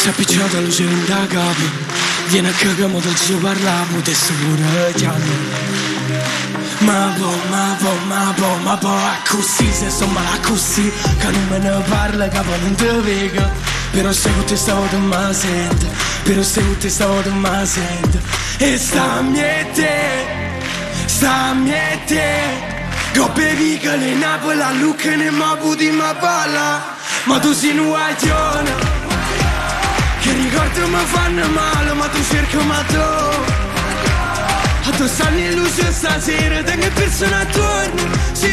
C'è appicciata la luce in da capo. Viene a cagamo del ci parlavo, te pure chiamo. Ma po', così, se sto male così, che non me ne parla, capo non te vega. Però se con te stavo te ma sento, però se con te stavo te ma sento. E stammi e te, coppe piccole, Napoli, a Lucca, ne ma puti ma palla. Ma tu sei un guaglione, che ricordi mi fanno male, ma tu cerchi ma tu. A tu stanno in luce stasera, tengo persone attorno. Se